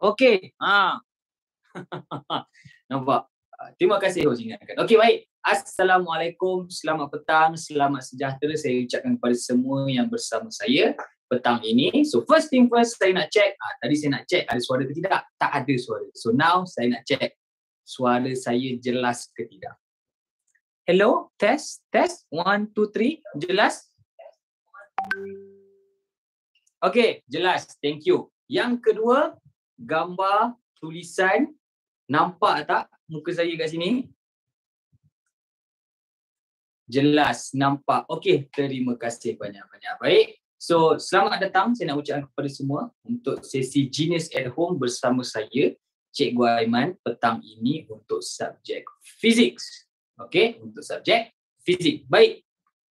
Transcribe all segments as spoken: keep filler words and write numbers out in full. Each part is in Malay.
Okey. Ha. Nampak? Terima kasih host ingatkan. Okey, baik. Assalamualaikum, selamat petang, selamat sejahtera saya ucapkan kepada semua yang bersama saya petang ini. So first thing first, saya nak check, ah, tadi saya nak check ada suara ke tidak? Tak ada suara. So now saya nak check suara saya jelas ke tidak. Hello, test, test, one, two, three, jelas? Okey, jelas, thank you. Yang kedua, gambar, tulisan, nampak tak muka saya kat sini? Jelas, nampak. Okey, terima kasih banyak-banyak. Baik, so selamat datang saya nak ucapkan kepada semua untuk sesi Genius at Home bersama saya, Cikgu Aiman, petang ini untuk subjek fizik. Okey, untuk subjek fizik. Baik.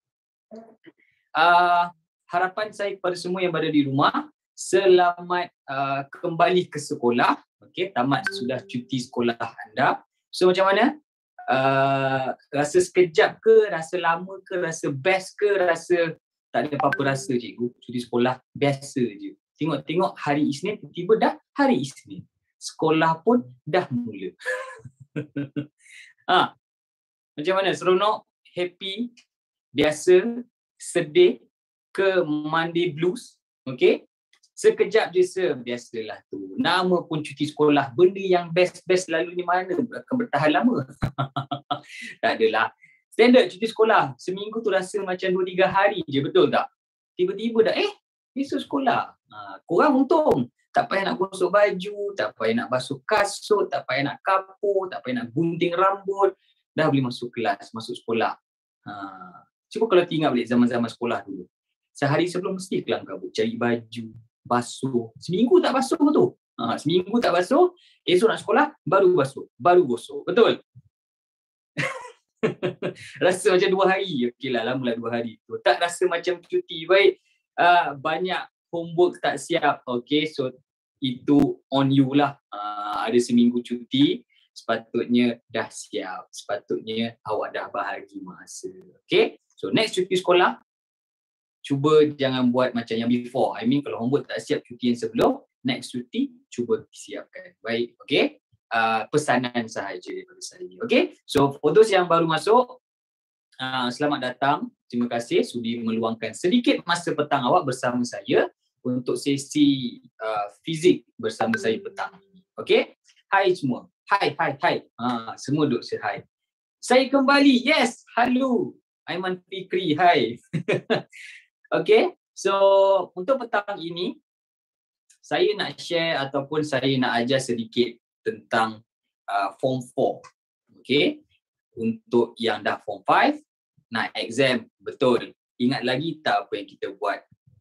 Uh, harapan saya kepada semua yang berada di rumah, selamat uh, kembali ke sekolah. Okey, tamat sudah cuti sekolah anda. So macam mana? Uh, rasa sekejap ke, rasa lama ke, rasa best ke, rasa tak ada apa-apa rasa cikgu, cuti sekolah biasa je. Tengok-tengok hari Isnin, tiba-tiba dah hari Isnin. Sekolah pun dah mula. ha, macam mana? Seronok, happy, biasa, sedih ke Monday blues? Okey? Sekejap je sir, biasalah tu. Nama pun cuti sekolah, benda yang best-best selalunya mana akan bertahan lama? Tak adalah. Standard cuti sekolah, seminggu tu rasa macam dua tiga hari je, betul tak? Tiba-tiba dah, eh, besok sekolah. Ha, korang untung. Tak payah nak gosok baju, tak payah nak basuh kasut, tak payah nak kapur, tak payah nak gunting rambut. Dah boleh masuk kelas, masuk sekolah. Ha, cuba kalau ingat balik zaman-zaman sekolah dulu. Sehari sebelum mesti kelam kabut, cari baju, basuh. Seminggu tak basuh tu. Ha, seminggu tak basuh, esok nak sekolah, baru basuh, baru gosok. Betul? Rasa macam dua hari. Okeylah, lamalah dua hari tu. Tak rasa macam cuti. Baik, uh, banyak homework tak siap. Okey, so itu on you lah. Uh, ada seminggu cuti, sepatutnya dah siap. Sepatutnya awak dah bahagi masa. Okey, so next cuti sekolah, cuba jangan buat macam yang before. I mean kalau homework tak siap cuti yang sebelum, next cuti cuba siapkan. Baik, okey. Uh, pesanan sahaja daripada saya. Okey. So for those yang baru masuk, uh, selamat datang. Terima kasih sudi meluangkan sedikit masa petang awak bersama saya untuk sesi uh, fizik bersama saya petang ini. Okey. Hai semua. Hai, hai, hai. Ha, semua duk say hai. Saya kembali. Yes. Hello. Aiman Fikri. Hai. Okey, so untuk petang ini saya nak share ataupun saya nak ajar sedikit tentang uh, form four. Okey, untuk yang dah form five nak exam, betul. Ingat lagi tak apa yang kita buat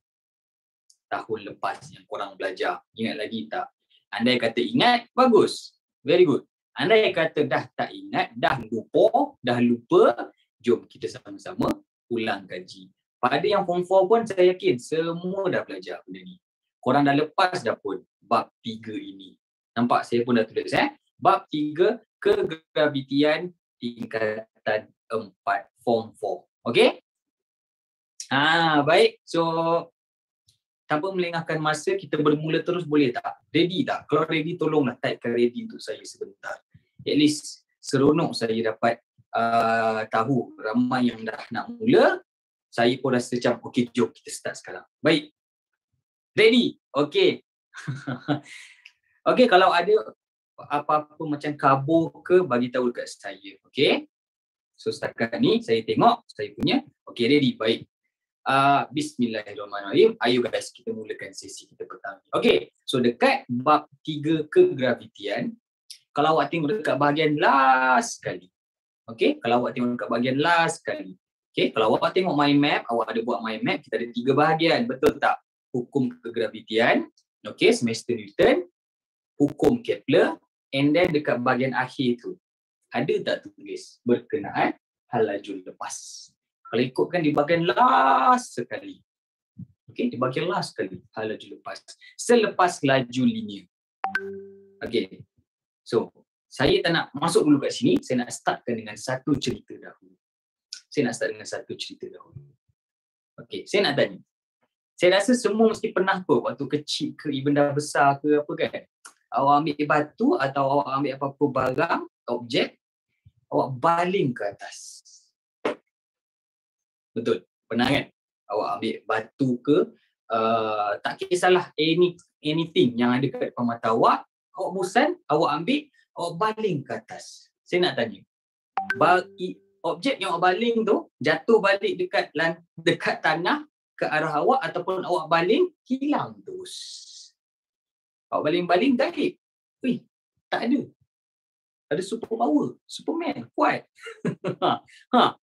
tahun lepas yang korang belajar? Ingat lagi tak? Andai kata ingat, bagus. Very good. Andai kata dah tak ingat, dah lupa, dah lupa, jom kita sama-sama ulang kaji. Pada yang form four pun saya yakin semua dah belajar benda ni. Korang dah lepas dah pun bab tiga ini. Nampak saya pun dah tulis eh. Bab tiga kegravitian tingkatan empat form four. Okey? Ha, baik. So tanpa melengahkan masa kita bermula terus boleh tak? Ready tak? Kalau ready tolonglah typekan ready untuk saya sebentar. At least seronok saya dapat uh, tahu ramai yang dah nak mula. Saya pun rasa macam, okey jom kita start sekarang. Baik. Ready? Okey. Okey, kalau ada apa-apa macam kabur ke, bagi tahu dekat saya. Okey. So setakat ni saya tengok saya punya. Okey, ready. Baik. Uh, Bismillahirrahmanirrahim. Ayo guys, kita mulakan sesi kita petang. Okey. So dekat bab tiga kegravitian, kalau awak tengok dekat bahagian last sekali. Okey, kalau awak tengok dekat bahagian last sekali. Okay, kalau awak tengok mind map, awak ada buat mind map, kita ada tiga bahagian, betul tak? Hukum kegravitian, okay, semester Newton, hukum Kepler, and then dekat bahagian akhir tu, ada tak tulis berkenaan hal laju lepas? Kalau ikutkan di bahagian last sekali, okay, di bahagian last sekali, hal laju lepas, selepas laju linear. Okay, so saya tak nak masuk dulu kat sini, saya nak startkan dengan satu cerita dahulu. Saya nak start dengan satu cerita dahulu. Okey, saya nak tanya. Saya rasa semua mesti pernah kot waktu kecil ke, even dah besar ke apa kan. awak ambil batu atau awak ambil apa-apa barang, objek, awak baling ke atas. Betul. Pernah kan? Awak ambil batu ke, uh, tak kisahlah any, anything yang ada kat depan mata awak, awak bosan, awak ambil, awak baling ke atas. Saya nak tanya, bagi objek yang awak baling tu jatuh balik dekat lan, dekat tanah ke arah awak ataupun awak baling, hilang terus. Awak baling-baling gaib. Wih, tak ada. Ada super power, Superman, kuat. ha.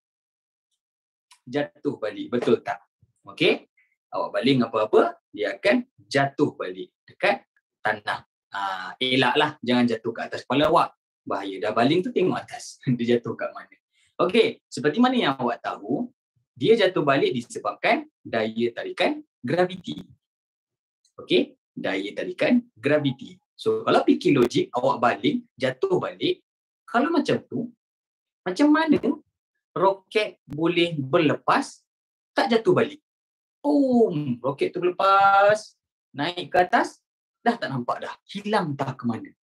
Jatuh balik, betul tak? Okey. Awak baling apa-apa, dia akan jatuh balik dekat tanah. Ha, elaklah jangan jatuh ke atas kepala awak. Bahaya, dah baling tu tengok atas. Dia jatuh kat mana. Okey, seperti mana yang awak tahu, dia jatuh balik disebabkan daya tarikan graviti. Okey, daya tarikan graviti. So, kalau fikir logik, awak baling, jatuh balik, kalau macam tu, macam mana roket boleh berlepas, tak jatuh balik? Boom, roket tu berlepas, naik ke atas, dah tak nampak dah. Hilang tak ke mana.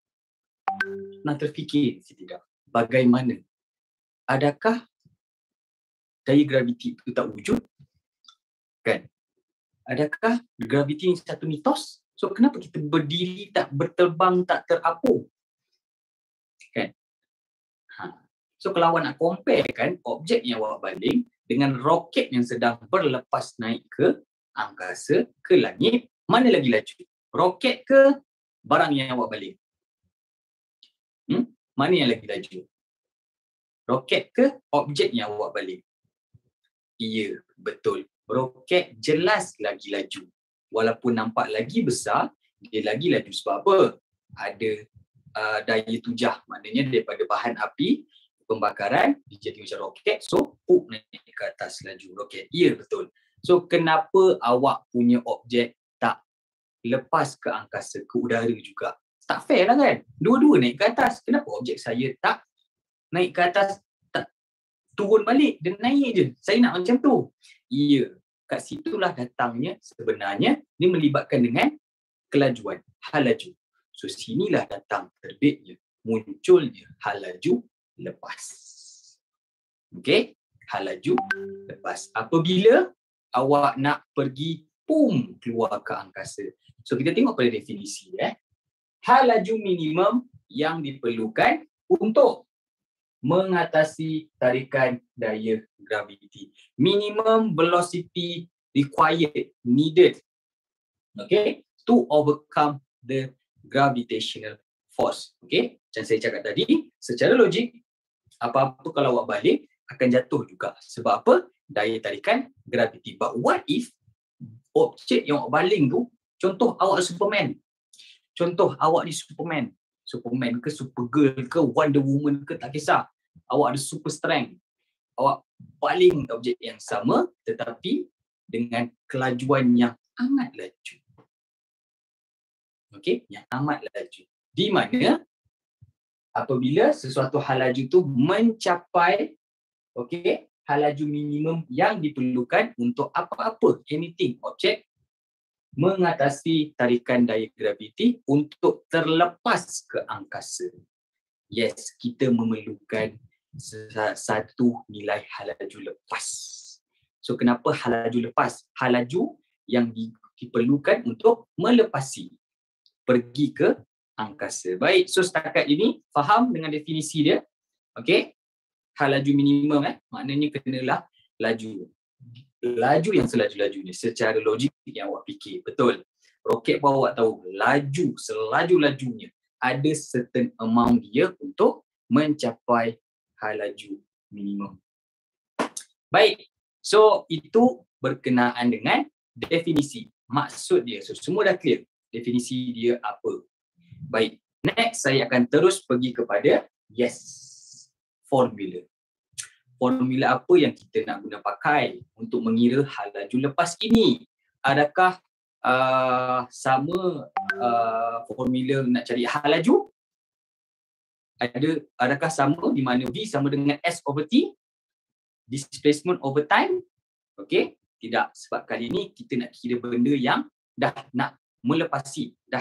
Nak terfikir, tidak? Bagaimana? Adakah daya graviti itu tak wujud? Kan? Adakah graviti ini satu mitos? So, kenapa kita berdiri tak berterbang, tak terapung? Kan? Ha. So, kalau awak nak compare kan objek yang awak baling dengan roket yang sedang berlepas naik ke angkasa, ke langit, mana lagi laju? Roket ke barang yang awak baling? Hmm? Mana yang lagi laju? Roket ke objek yang awak baling? Ya, betul. Roket jelas lagi laju. Walaupun nampak lagi besar, dia lagi laju sebab apa? Ada uh, daya tujah, maknanya daripada bahan api, pembakaran, dia jadi macam roket, so puk naik ke atas laju roket. Ya, betul. So, kenapa awak punya objek tak lepas ke angkasa, ke udara juga? Tak fair lah kan? Dua-dua naik ke atas. Kenapa objek saya tak naik ke atas, tak turun balik, dia naik je? Saya nak macam tu. Ya, kat situlah datangnya sebenarnya dia melibatkan dengan kelajuan, hal laju. So, sinilah datang terbitnya, munculnya hal laju lepas. Okey, hal laju lepas. Apabila awak nak pergi pum keluar ke angkasa. So, kita tengok pada definisi eh. Hal laju minimum yang diperlukan untuk mengatasi tarikan daya graviti. Minimum velocity required, needed, okay, to overcome the gravitational force. Okay, macam saya cakap tadi, secara logik, apa-apa kalau awak balik, akan jatuh juga. Sebab apa? Daya tarikan graviti. But what if objek yang awak baling tu, contoh awak Superman. Contoh awak ni Superman. Superman ke Supergirl ke Wonder Woman ke, tak kisah. Awak ada super strength. Awak baling objek yang sama tetapi dengan kelajuan yang amat laju. Okey, yang amat laju. Di mana apabila sesuatu hal laju tu mencapai okey, hal laju minimum yang diperlukan untuk apa-apa, anything, objek, mengatasi tarikan daya graviti untuk terlepas ke angkasa. Yes, kita memerlukan satu nilai hal laju lepas. So, kenapa hal laju lepas? Hal laju yang diperlukan untuk melepasi, pergi ke angkasa. Baik, so setakat ini faham dengan definisi dia? Okey. Hal laju minimum eh, maknanya kenalah laju. Laju yang selaju-lajunya secara logik yang awak fikir. Betul. Roket pun awak tahu, laju selaju-lajunya. Ada certain amount dia untuk mencapai hal laju minimum. Baik. So, itu berkenaan dengan definisi. Maksud dia. So, semua dah clear. Definisi dia apa. Baik. Next, saya akan terus pergi kepada yes, formula. Formula apa yang kita nak guna pakai untuk mengira hal laju lepas ini? Adakah uh, sama uh, formula nak cari hal laju? Ada, adakah sama di mana V sama dengan S over T? Displacement over time? Okey, tidak. Sebab kali ini kita nak kira benda yang dah nak melepasi, dah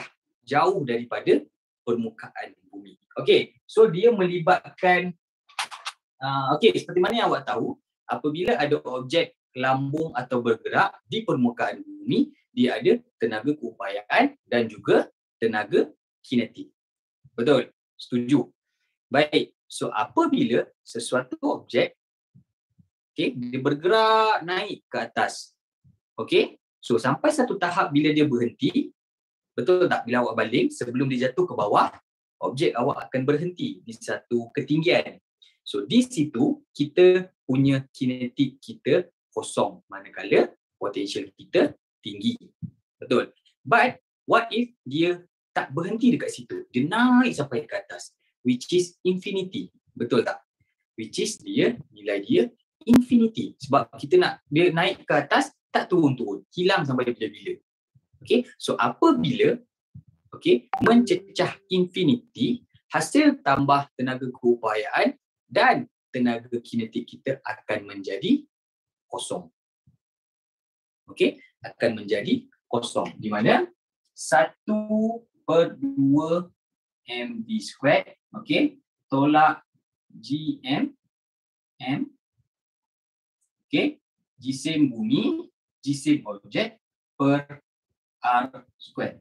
jauh daripada permukaan bumi. Okey, so dia melibatkan uh, okey, seperti mana yang awak tahu, apabila ada objek lambung atau bergerak di permukaan bumi, dia ada tenaga keupayaan dan juga tenaga kinetik. Betul? Setuju? Baik, so apabila sesuatu objek okey, dia bergerak naik ke atas. Okey, so sampai satu tahap bila dia berhenti, betul tak? Bila awak baling, sebelum dia jatuh ke bawah, objek awak akan berhenti di satu ketinggian. So di situ kita punya kinetik kita kosong, manakala potential kita tinggi. Betul? But what if dia tak berhenti dekat situ? Dia naik sampai ke atas, which is infinity. Betul tak? Which is dia, nilai dia infinity. Sebab kita nak dia naik ke atas, tak turun-turun. Hilang sampai bila-bila. Okay, so apabila okay, mencecah infinity, hasil tambah tenaga keupayaan dan tenaga kinetik kita akan menjadi kosong. Okay, akan menjadi kosong. Di mana satu per dua mv squared, okay, tolak gm, m, okay, jisim bumi, jisim objek per R square.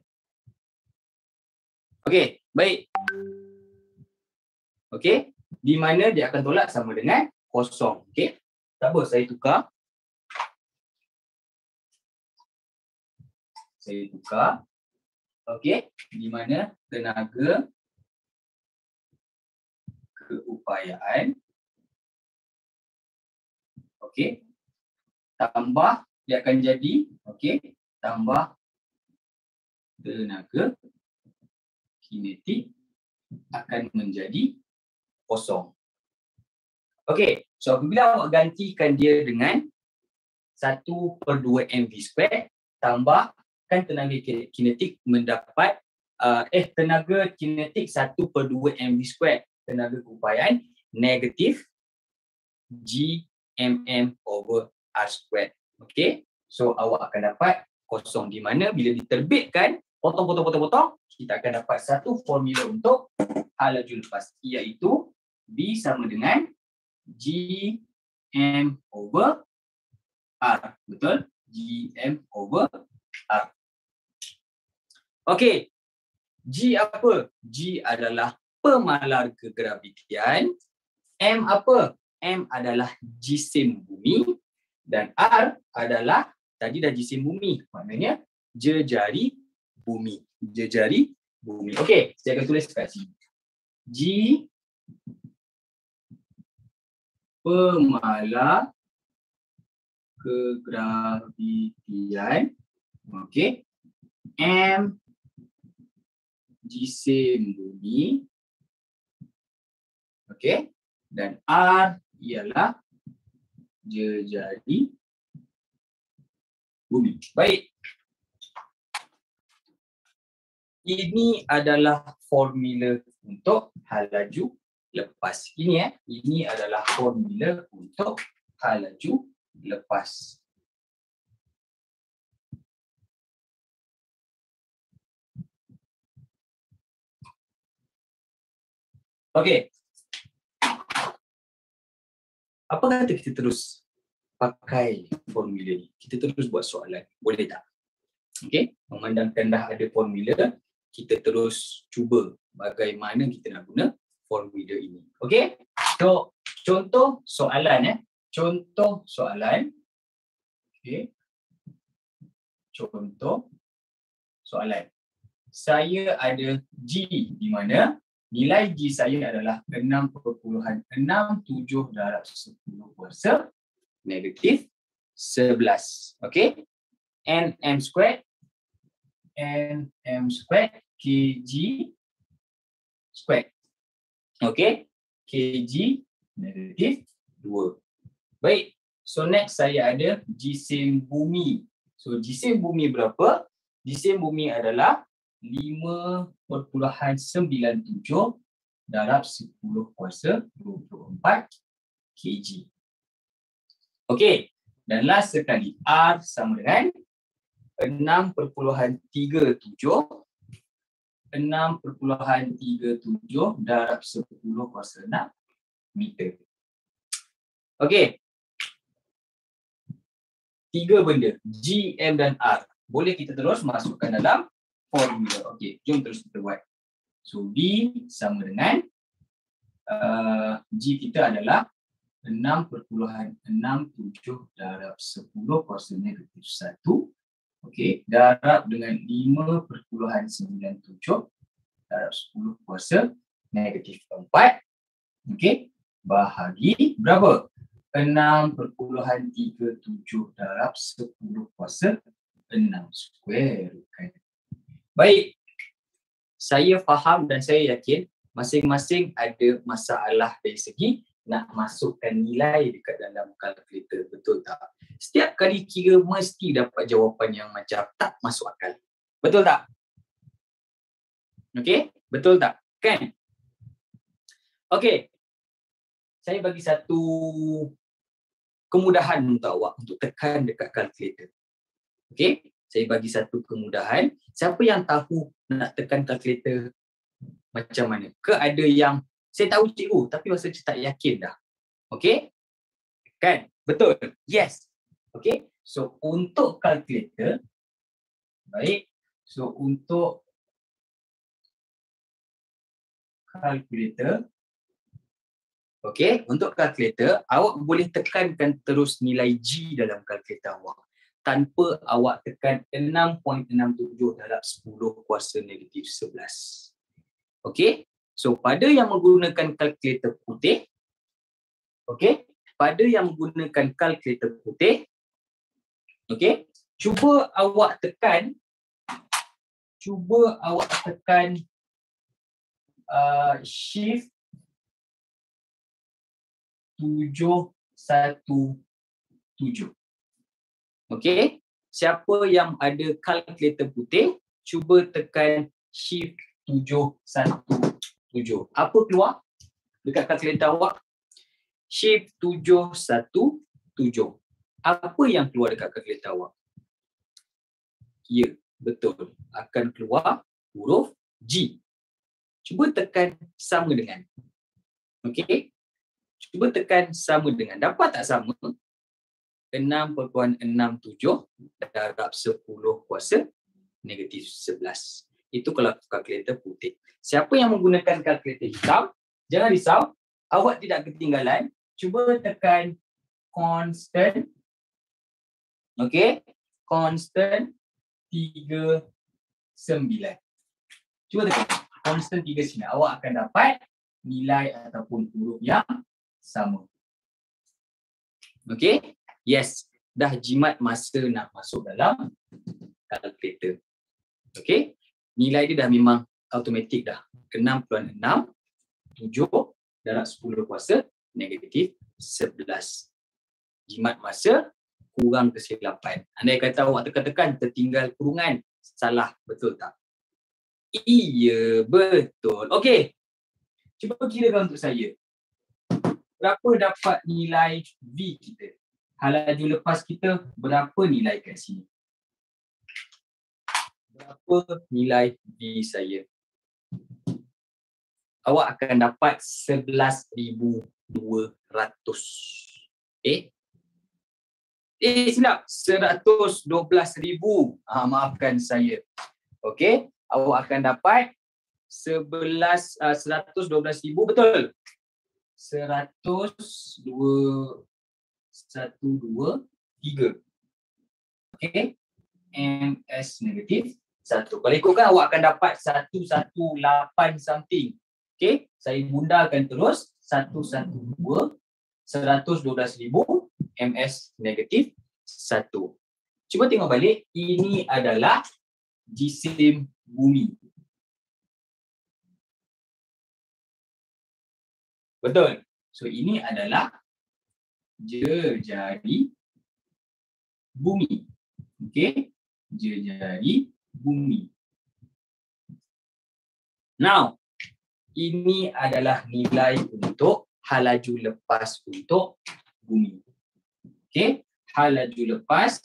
Okey, baik. Okey, di mana dia akan tolak sama dengan kosong. Okey, tak apa, saya tukar. Saya tukar. Okey, di mana tenaga keupayaan. Okey, tambah, dia akan jadi, okey, tambah tenaga kinetik akan menjadi kosong. Okey, so apabila awak gantikan dia dengan satu per dua mv square, tambahkan tenaga kinetik mendapat uh, eh tenaga kinetik satu per dua mv square, tenaga keupayaan negatif gmm over r square. Okey, so awak akan dapat kosong, di mana bila diterbitkan potong-potong-potong-potong, kita akan dapat satu formula untuk hal laju lepas, iaitu B sama dengan G M over R. Betul? G M over R. Okey. G apa? G adalah pemalar kegravitian. M apa? M adalah jisim bumi. Dan R adalah, tadi dah jisim bumi. Maknanya jejari bumi. Jejari bumi. Okey, saya akan tulis kat sini. G pemalar kegravitian. Okey. M jisim bumi. Okey. Dan R ialah jejari bumi. Baik. Ini adalah formula untuk hal laju lepas. Ini eh, ini adalah formula untuk hal laju lepas. Okey. Apa kata kita terus pakai formula ni? Kita terus buat soalan. Boleh tak? Okey, memandangkan dah ada formula, kita terus cuba bagaimana kita nak guna formula ini. Okey? So, contoh soalan eh. Contoh soalan. Okey. Contoh soalan. Saya ada G di mana nilai G saya adalah enam perpuluhan enam tujuh darab sepuluh kuasa negatif sebelas. Okey? N M squared. N M squared kg squared. Okey? Kg negatif dua. Baik. So next saya ada jisim bumi. So jisim bumi berapa? Jisim bumi adalah lima perpuluhan sembilan tujuh darab sepuluh kuasa dua puluh empat kg. Okey. Dan last sekali, R sama dengan enam perpuluhan tiga tujuh enam perpuluhan tiga tujuh darab sepuluh kuasa enam meter. Okey. Tiga benda, G, M dan R. Boleh kita terus masukkan dalam formula. Okey, jom terus kita buat. So, B sama dengan uh, G kita adalah enam perpuluhan enam tujuh darab sepuluh kuasa negatif satu. Okey, darab dengan lima perpuluhan sembilan tujuh darab sepuluh kuasa negatif empat. Okey, bahagi berapa? enam perpuluhan tiga tujuh darab sepuluh kuasa enam square. Baik, saya faham dan saya yakin masing-masing ada masalah dari segi nak masukkan nilai dekat dalam kalkulator, betul tak? Setiap kali kira mesti dapat jawapan yang macam tak masuk akal. Betul tak? Okey, betul tak? Kan? Okey. Saya bagi satu kemudahan untuk awak untuk tekan dekat kalkulator. Okey, saya bagi satu kemudahan. Siapa yang tahu nak tekan kalkulator macam mana? Ke ada yang saya tahu cikgu tapi rasa tak yakin dah. Okey? Kan? Betul. Yes. Okey. So untuk kalkulator, baik. So untuk kalkulator, okey, untuk kalkulator, awak boleh tekankan terus nilai G dalam kalkulator awak tanpa awak tekan enam perpuluhan enam tujuh darab sepuluh kuasa negatif sebelas. Okey? So, pada yang menggunakan kalkulator putih, okey, pada yang menggunakan kalkulator putih, okey, cuba awak tekan, cuba awak tekan uh, shift tujuh satu tujuh. Okey, siapa yang ada kalkulator putih, cuba tekan shift tujuh satu tujuh. Apa keluar dekat kalkulator awak? Shift tujuh satu tujuh. Apa yang keluar dekat kalkulator awak? Ya, betul. Akan keluar huruf G. Cuba tekan sama dengan. Okey. Cuba tekan sama dengan. Dapat tak sama? enam perpuluhan enam tujuh darab sepuluh kuasa negatif sebelas. Itu kalau kalkulator putih. Siapa yang menggunakan kalkulator hitam, jangan risau. Awak tidak ketinggalan. Cuba tekan constant. Okey. Constant tiga puluh sembilan. Cuba tekan constant tiga puluh sembilan. Awak akan dapat nilai ataupun huruf yang sama. Okey. Yes, dah jimat masa nak masuk dalam kalkulator. Okey, nilai dia dah memang automatik dah. enam perpuluhan enam tujuh darab sepuluh kuasa negatif sebelas. Jimat masa kurang kesilapan. Andai kata awak tekan-tekan tertinggal kurungan, salah, betul tak? Iya, betul. Okey, cuba kirakan untuk saya. Berapa dapat nilai V kita? Halaju lepas kita berapa nilai kat sini? Berapa nilai V saya? Awak akan dapat sebelas ribu dua ratus. Eh? Eh, silap. seratus dua belas ribu. Ah, maafkan saya. Okey. Awak akan dapat sebelas, uh, seratus dua belas ribu. Betul? seratus dua satu dua tiga. Okey. M S negatif satu. Kalau ikutkan awak akan dapat satu satu lapan something. Okey. Saya bundakan terus satu satu dua seratus dua belas ribu M S negatif satu. Cuba tengok balik. Ini adalah jisim bumi. Betul. So ini adalah jejari bumi. Okey, jejari bumi. Now, ini adalah nilai untuk halaju lepas untuk bumi. Okey, halaju lepas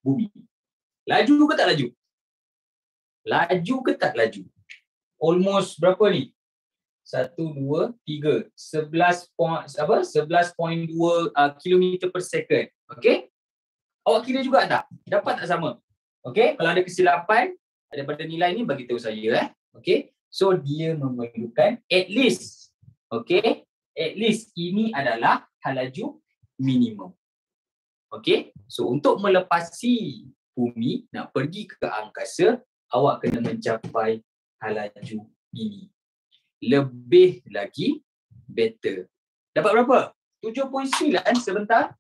bumi. Laju ke tak laju? Laju ke tak laju? Almost berapa ni? Satu, dua, tiga. Sebelas point, apa? Sebelas point dua uh, kilometer per second. Okey? Awak kira juga tak? Dapat tak sama? Okey? Kalau ada kesilapan daripada nilai ni, bagi tahu saya. Eh? Okey? So, dia memerlukan at least. Okey? At least ini adalah hal laju minimum. Okey? So, untuk melepasi bumi, nak pergi ke angkasa, awak kena mencapai hal laju ini. Lebih lagi, better. Dapat berapa? tujuh perpuluhan sembilan sebentar.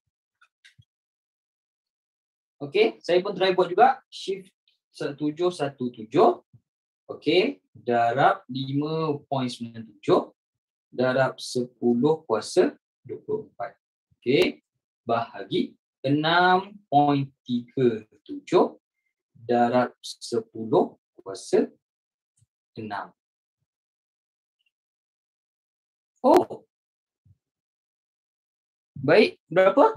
Okey, saya pun try buat juga. Shift tujuh satu tujuh. Okey, darab lima perpuluhan sembilan tujuh. Darab sepuluh kuasa dua puluh empat. Okey, bahagi enam perpuluhan tiga tujuh. Darab sepuluh kuasa enam. Oh. Baik, berapa?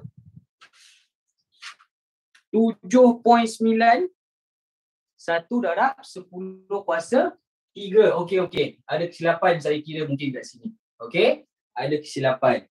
tujuh perpuluhan sembilan. Satu darab sepuluh kuasa tiga. Okey, okey. Ada kesilapan saya kira mungkin kat sini. Okey? Ada kesilapan.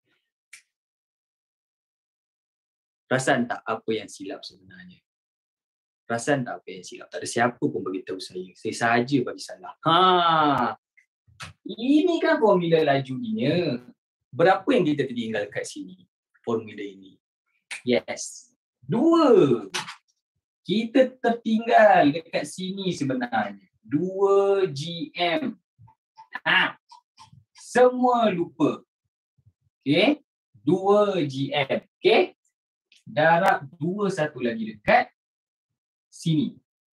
Perasan tak apa yang silap sebenarnya? Perasan tak apa yang silap? Tak ada siapa pun beritahu saya. Saya sahaja bagi salah. Ha. Ini kan formula lajunya. Berapa yang kita tertinggal kat sini? Formula ini. Yes. Dua. Kita tertinggal dekat sini sebenarnya. Dua G M. Ha. Semua lupa. Okey. Dua G M. Okey. Darab dua satu lagi dekat sini.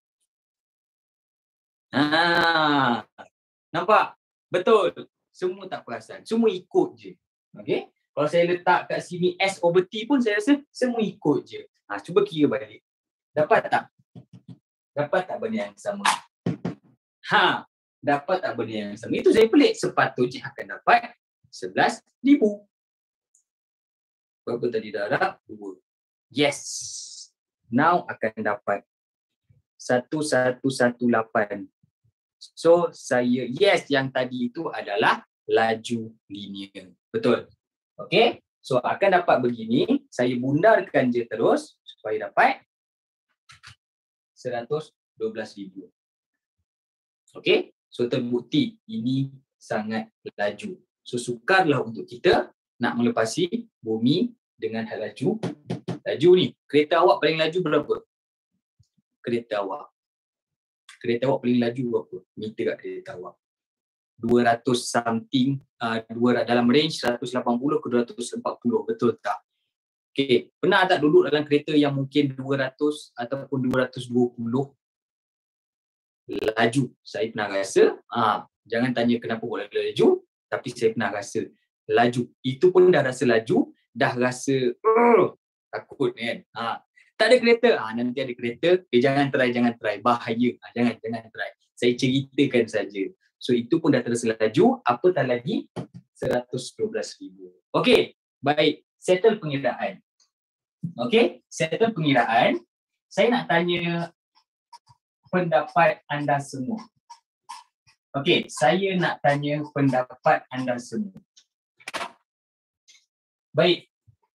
Ha. Nampak? Betul. Semua tak perasan. Semua ikut je. Okey. Kalau saya letak kat sini S over T pun saya rasa semua ikut je. Ha, cuba kira balik. Dapat tak? Dapat tak benda yang sama? Ha, dapat tak benda yang sama? Itu saya pelik. Sepatutnya akan dapat sebelas ribu. Berapa tadi darab? Dua. Yes. Now akan dapat satu satu satu lapan. So, saya yes yang tadi itu adalah laju linear. Betul? Okey? So, akan dapat begini. Saya bundarkan je terus supaya dapat seratus dua belas ribu. Okey? So, terbukti ini sangat laju. So, sukarlah untuk kita nak melepasi bumi dengan hal laju. Laju ni, kereta awak paling laju berapa? Kereta awak. Kereta awak paling laju berapa? Meter kat kereta awak. dua ratus something, uh, dua, dalam range seratus lapan puluh ke dua ratus empat puluh. Betul tak? Okey, pernah tak duduk dalam kereta yang mungkin dua ratus ataupun dua ratus dua puluh? Laju. Saya pernah rasa, ah, jangan tanya kenapa boleh laju, tapi saya pernah rasa laju. Itu pun dah rasa laju, dah rasa uh, takut kan. Ah, tak ada kereta, ah, nanti ada kereta, eh jangan try, jangan try, bahaya. Ah, jangan, jangan try. Saya ceritakan saja. So itu pun dah terasa laju, apatah lagi seratus dua belas ribu. Okey, baik. Settle pengiraan. Okey, settle pengiraan. Saya nak tanya pendapat anda semua. Okey, saya nak tanya pendapat anda semua. Baik.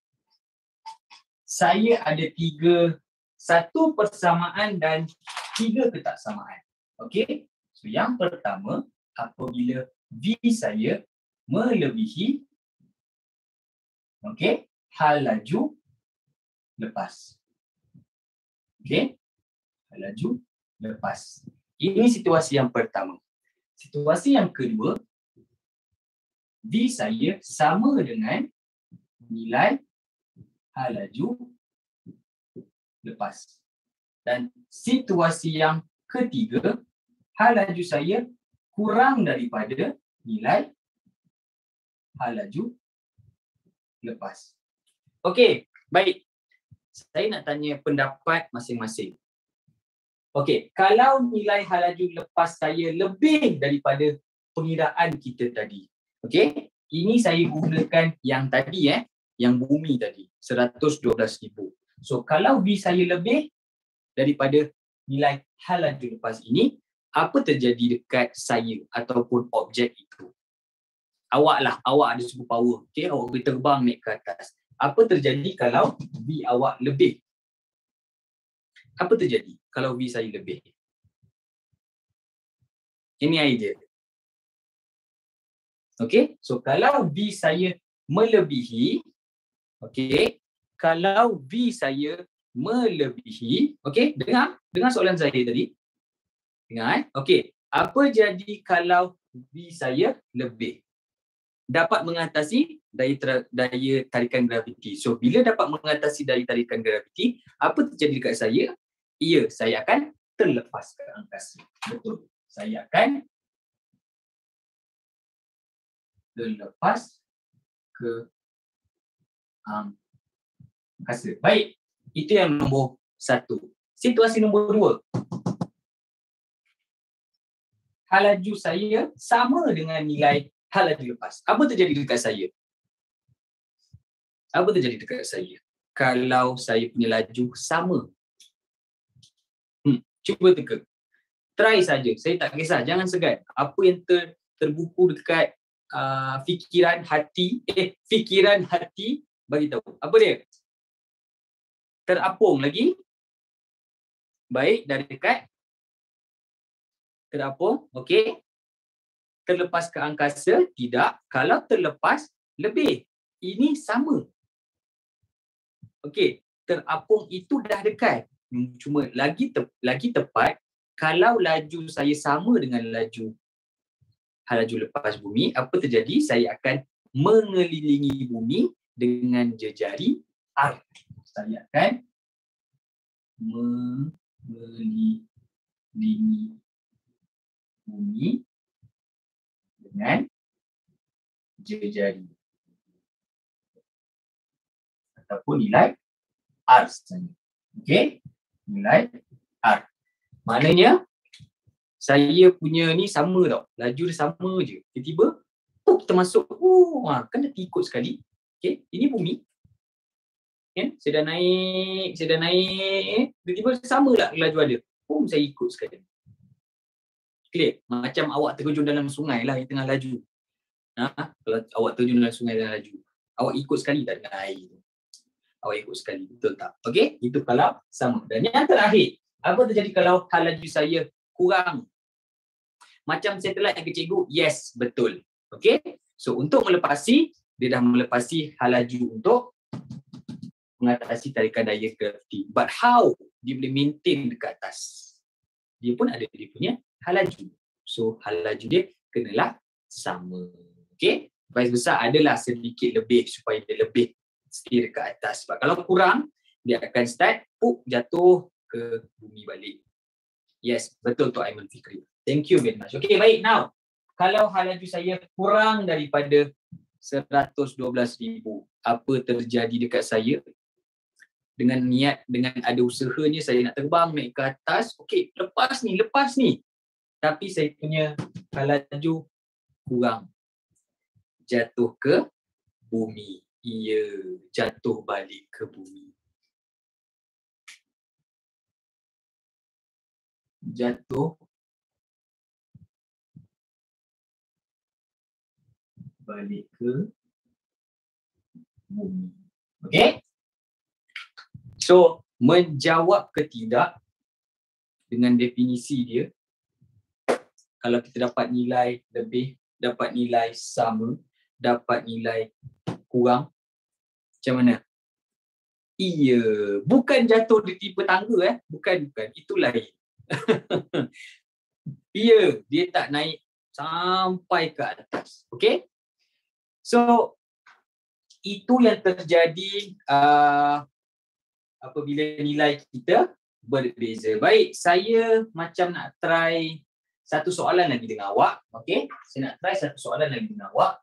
Saya ada tiga, satu persamaan dan tiga ketaksamaan. Okey, so yang pertama, apabila V saya melebihi okey, hal laju lepas. Okey, hal laju lepas. Ini situasi yang pertama. Situasi yang kedua, V saya sama dengan nilai hal laju lepas. Dan situasi yang ketiga, hal laju saya kurang daripada nilai hal laju lepas. Okey, baik. Saya nak tanya pendapat masing-masing. Okey, kalau nilai hal laju lepas saya lebih daripada pengiraan kita tadi. Okey, ini saya gunakan yang tadi eh, yang bumi tadi, seratus dua belas ribu. So, kalau V saya lebih, daripada nilai hal laju lepas ini, apa terjadi dekat saya ataupun objek itu? Awak lah, awak ada superpower. Okay, awak boleh terbang naik ke atas. Apa terjadi kalau V awak lebih? Apa terjadi kalau V saya lebih? Ini idea. Okay, so kalau V saya melebihi, okay, kalau V saya melebihi, okay, dengar, dengar soalan saya tadi. Dengar, eh? Okay, apa jadi kalau V saya lebih? Dapat mengatasi daya, daya tarikan graviti. So, bila dapat mengatasi daya tarikan graviti, apa terjadi dekat saya? Ya, saya akan terlepas ke angkasa. Betul. Saya akan terlepas ke angkasa. Baik, itu yang nombor satu. Situasi nombor dua. Hal laju saya sama dengan nilai hal laju lepas. Apa terjadi dekat saya? Apa terjadi dekat saya? Kalau saya punya laju sama. Hmm, cuba teka. Try saja. Saya tak kisah. Jangan segan. Apa yang ter, terbuku dekat uh, fikiran hati, eh, fikiran hati, bagi tahu. Apa dia? Terapung lagi. Baik, dari dekat. Terapung, okey. Terlepas ke angkasa, tidak. Kalau terlepas, lebih. Ini sama. Okey, terapung itu dah dekat. Cuma lagi te, lagi tepat, kalau laju saya sama dengan laju hal laju lepas bumi, apa terjadi? Saya akan mengelilingi bumi dengan jejari R. Saya akan mengelilingi bumi dengan jejari ataupun nilai R saja. Okey, nilai R. Maknanya saya punya ni sama tau. Laju dia sama je. Tiba-tiba oh, kita masuk. Oh, ha, kan dah ikut sekali. Okey, ini bumi. Kan? Saya dah naik, saya dah naik. Tiba-tiba sama lah laju ada. Oh, saya ikut sekali. Clear? Macam awak terjun dalam sungai lah yang tengah laju. Ha? Kalau awak terjun dalam sungai dan laju, awak ikut sekali tak dengan air tu. Awak ikut sekali, betul tak? Okey, itu kalau sama. Dan yang terakhir, apa terjadi kalau hal laju saya kurang? Macam satelit yang ke cikgu? Yes, betul. Okey, so untuk melepasi, dia dah melepasi hal laju untuk mengatasi tarikan daya graviti. But how dia boleh maintain dekat atas? Dia pun ada dia punya hal laju. So, hal laju dia kenalah sama. Okey, vice besar adalah sedikit lebih supaya dia lebih stay dekat atas. Sebab kalau kurang, dia akan start puk, jatuh ke bumi balik. Yes, betul tu Aiman Fikri. Thank you very much. Okay, baik. Now, kalau hal laju saya kurang daripada seratus dua belas ribu, apa terjadi dekat saya? Dengan niat, dengan ada usahanya saya nak terbang, naik ke atas. Okay, lepas ni, lepas ni. Tapi saya punya hal laju kurang. Jatuh ke bumi. Ia jatuh balik ke bumi. Jatuh balik ke bumi. Okay? So, menjawab ke tidak dengan definisi dia, kalau kita dapat nilai lebih, dapat nilai sama, dapat nilai kurang, macam mana? Iya, bukan jatuh di tipe tangga eh, bukan bukan, itu lain. Iya, dia tak naik sampai ke atas. Okay? So, itu yang terjadi uh, apabila nilai kita berbeza. Baik, saya macam nak try satu soalan lagi dengan awak. Okay? Saya nak try satu soalan lagi dengan awak.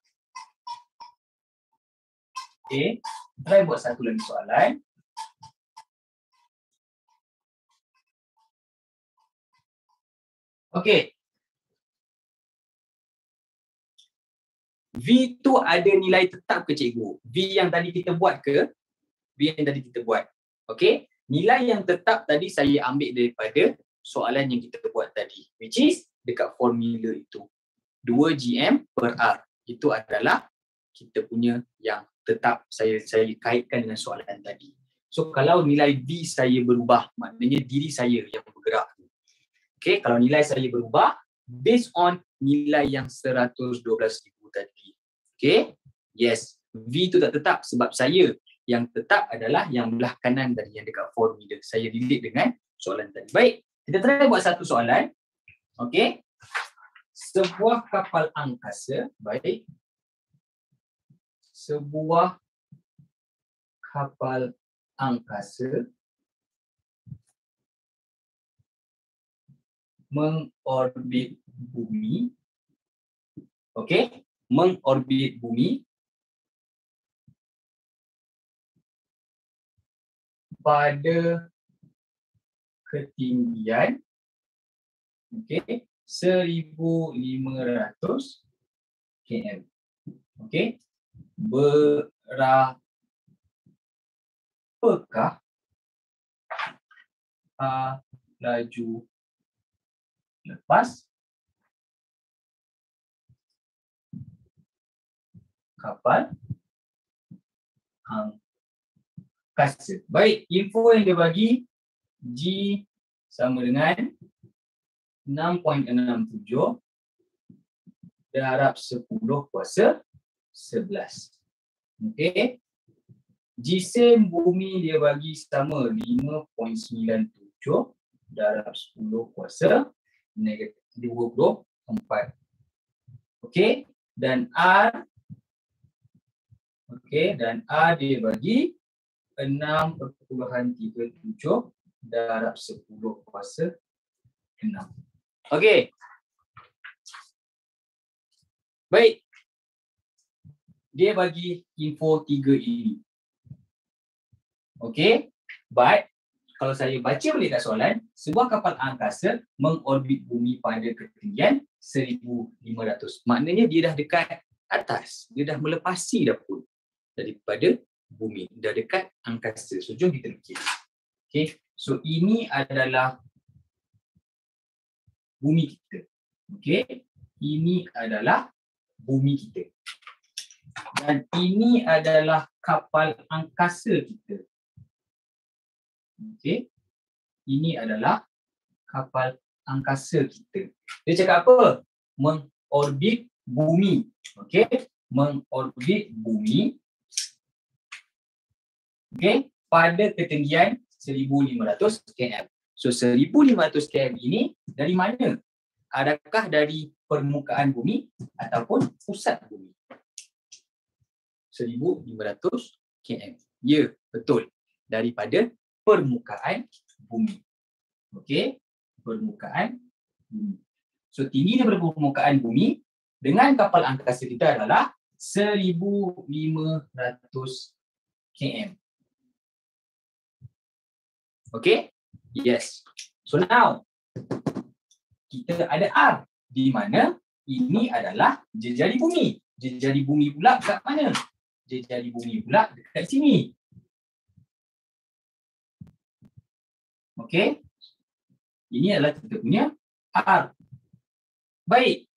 Okay? Try buat satu lagi soalan. Okay. V tu ada nilai tetap ke cikgu? V yang tadi kita buat ke? V yang tadi kita buat. Okay? Nilai yang tetap tadi saya ambil daripada soalan yang kita buat tadi, which is dekat formula itu dua G M per R. Itu adalah kita punya yang tetap saya saya kaitkan dengan soalan tadi. So kalau nilai V saya berubah, maknanya diri saya yang bergerak. Okay, kalau nilai saya berubah based on nilai yang seratus dua belas ribu tadi. Okay, yes, V itu tak tetap sebab saya yang tetap adalah yang belah kanan tadi yang dekat formula. Saya delete dengan soalan tadi. Baik, kita try buat satu soalan. Okay. Sebuah kapal angkasa, baik. Sebuah kapal angkasa mengorbit bumi. Okay, mengorbit bumi pada ketinggian okay, seribu lima ratus kilometer. Okay. Berapakah uh, laju lepas kapal angkasa? Baik, info yang dia bagi G sama dengan enam perpuluhan enam tujuh darab sepuluh kuasa sebelas. Okey. Jisim bumi dia bagi sama lima perpuluhan sembilan tujuh darab sepuluh kuasa negatif dua puluh empat. Okey, dan R okey, dan R dia bagi enam perpuluhan tiga tujuh darab sepuluh kuasa enam. Okey. Baik. Dia bagi info tiga ini. Okey. But kalau saya baca balik kat soalan, sebuah kapal angkasa mengorbit bumi pada ketinggian seribu lima ratus. Maknanya dia dah dekat atas. Dia dah melepasi dah pun daripada bumi. Dah dekat angkasa. So jom kita lukis. Okey. So ini adalah bumi kita. Okey. Ini adalah bumi kita. Dan ini adalah kapal angkasa kita. Okey. Ini adalah kapal angkasa kita. Dia cakap apa? Mengorbit bumi. Okey. Mengorbit bumi. Okey. Pada ketinggian seribu lima ratus kilometer. So seribu lima ratus kilometer ini dari mana? Adakah dari permukaan bumi ataupun pusat bumi? seribu lima ratus kilometer. Ya, betul. Daripada permukaan bumi. Okey, permukaan bumi. So tinggi daripada permukaan bumi dengan kapal angkasa kita adalah seribu lima ratus kilometer. Okey? Yes. So now kita ada R di mana ini adalah jejari bumi. Jejari bumi pula kat mana? Jejari bumi pula dekat sini. Okey. Ini adalah kita punya R. Baik.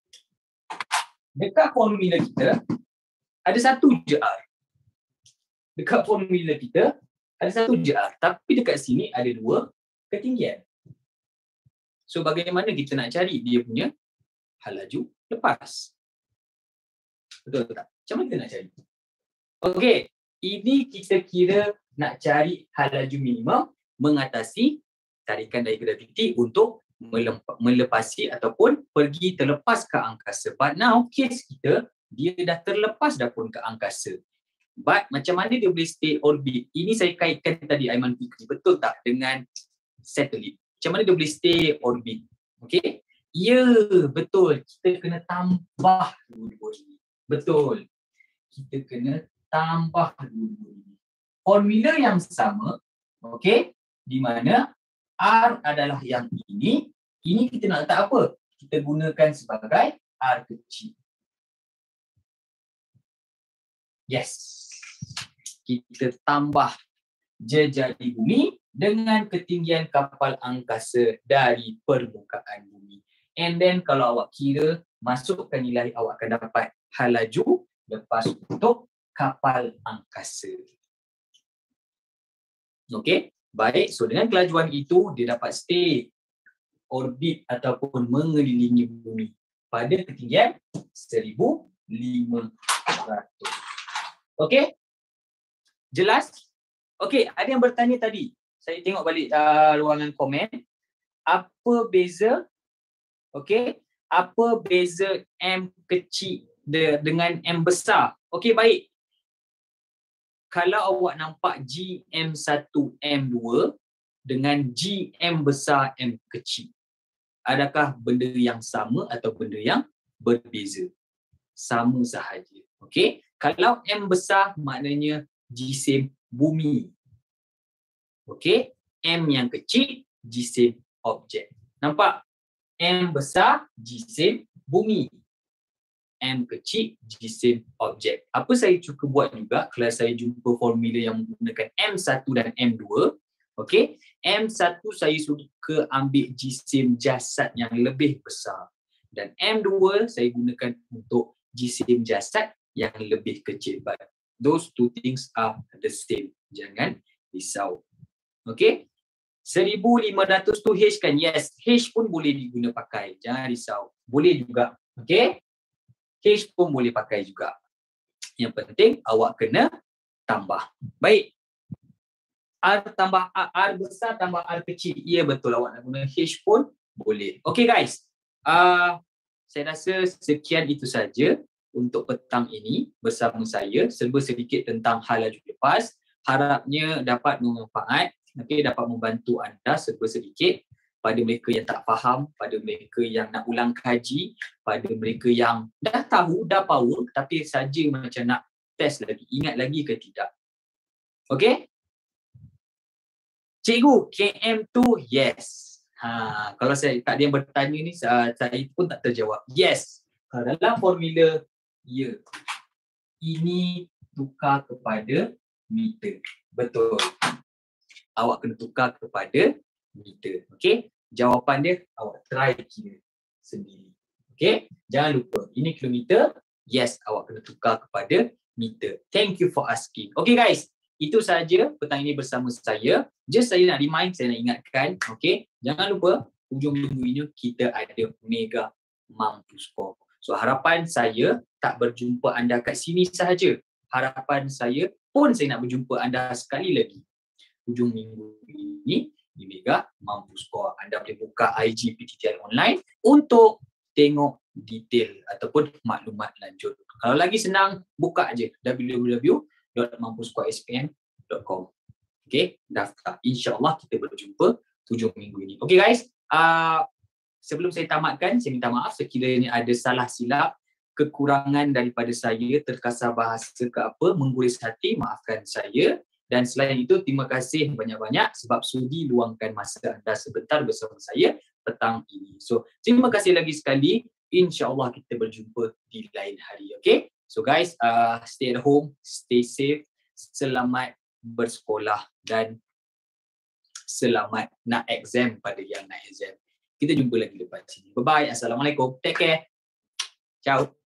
Dekat formula kita ada satu je R. Dekat formula kita ada satu je R. Tapi dekat sini ada dua ketinggian. So bagaimana kita nak cari dia punya hal laju lepas? Betul tak? Macam mana kita nak cari? Okey, ini kita kira nak cari hal laju minimum mengatasi tarikan dari graviti untuk melepasi ataupun pergi terlepas ke angkasa. But now case kita dia dah terlepas dah pun ke angkasa. But macam mana dia boleh stay orbit? Ini saya kaitkan tadi Aiman Fikri, betul tak dengan satelit? Macam mana dia boleh stay orbit? Okey? Ya, betul. Kita kena tambah dua-dua ini. Betul. Kita kena tambah dua-dua ini. Formula yang sama, okey, di mana R adalah yang ini, ini kita nak letak apa? Kita gunakan sebagai R kecil. Yes. Kita tambah jejari bumi dengan ketinggian kapal angkasa dari permukaan bumi. And then kalau awak kira, masukkan nilai, awak akan dapat hal laju lepas untuk kapal angkasa. Okey, baik. So dengan kelajuan itu, dia dapat stay orbit ataupun mengelilingi bumi pada ketinggian seribu lima ratus. Okey? Jelas? Okey, ada yang bertanya tadi. Saya tengok balik uh, ruangan komen. Apa beza? Okey, apa beza M kecil de, dengan M besar? Okey, baik. Kalau awak nampak G M satu M dua dengan G M besar M kecil, adakah benda yang sama atau benda yang berbeza? Sama sahaja. Okey? Kalau M besar maknanya jisim bumi. Okey? M yang kecil jisim objek. Nampak? M besar jisim bumi. M kecil jisim objek. Apa saya cuba buat juga kalau saya jumpa formula yang menggunakan M satu dan M dua, okey, M satu saya suka ambil jisim jasad yang lebih besar dan M dua saya gunakan untuk jisim jasad yang lebih kecil. But those two things are the same. Jangan risau. Okey? seribu lima ratus tu H kan? Yes, H pun boleh diguna pakai. Jangan risau. Boleh juga. Okey? H pun boleh pakai juga. Yang penting awak kena tambah. Baik. R tambah R, R besar tambah R kecil. Ya betul, awak nak guna H pun boleh. Okay guys. Uh, saya rasa sekian itu saja untuk petang ini bersama saya. Serba sedikit tentang hal laju lepas. Harapnya dapat bermanfaat. Okay, dapat membantu anda serba sedikit. Pada mereka yang tak faham, pada mereka yang nak ulang kaji, pada mereka yang dah tahu, dah power, tapi saja macam nak test lagi, ingat lagi ke tidak. Okey? Cikgu, K M tu yes. Ha, kalau saya tak ada yang bertanya ni, saya pun tak terjawab. Yes. Dalam formula, ya. Ini tukar kepada meter. Betul. Awak kena tukar kepada meter. Okey? Jawapan dia awak try kira sendiri. Okey? Jangan lupa ini kilometer. Yes, awak kena tukar kepada meter. Thank you for asking. Okey guys, itu sahaja petang ini bersama saya. Just saya nak remind, saya nak ingatkan, okey? Jangan lupa hujung minggu ini kita ada Mega Mampu Score. So harapan saya tak berjumpa anda kat sini sahaja. Harapan saya pun saya nak berjumpa anda sekali lagi hujung minggu ini di Mega Mampu Score. Anda boleh buka I G P T T I Online untuk tengok detail ataupun maklumat lanjut. Kalau lagi senang, buka aje w w w dot mampuscore s p m dot com. Okey, daftar. InsyaAllah kita berjumpa hujung minggu ini. Okey guys, uh, sebelum saya tamatkan, saya minta maaf sekiranya ada salah silap, kekurangan daripada saya, terkasar bahasa ke apa, mengguris hati, maafkan saya. Dan selain itu, terima kasih banyak-banyak sebab sudi luangkan masa anda sebentar bersama saya petang ini. So, terima kasih lagi sekali. InsyaAllah kita berjumpa di lain hari. Okay? So guys, uh, stay at home, stay safe, selamat bersekolah dan selamat nak exam pada yang nak exam. Kita jumpa lagi lepas sini. Bye-bye. Assalamualaikum. Take care. Ciao.